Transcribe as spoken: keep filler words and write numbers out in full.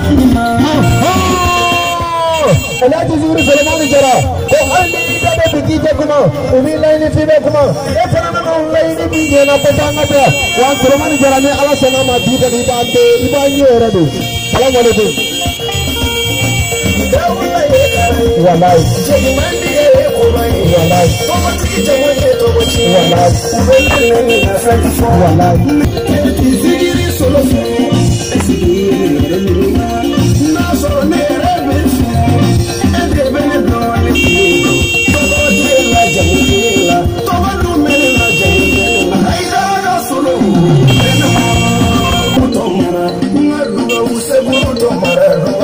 Alhaji Zuri Sulemani Jara ko an ni da da biki ta kuma umi laini fi ba kuma e fana na on laini bi ne na ko tanga ta wa Sulemani Jara ne ala sana ma bi da bi ba de iba ni ora do salamu alaikum wallahi je mandi e ko mai wallahi to ba ti je wonde to ba ci wallahi ubel ne na sa ci wallahi ti sigiri solo sigiri na so ne rebe Tomara,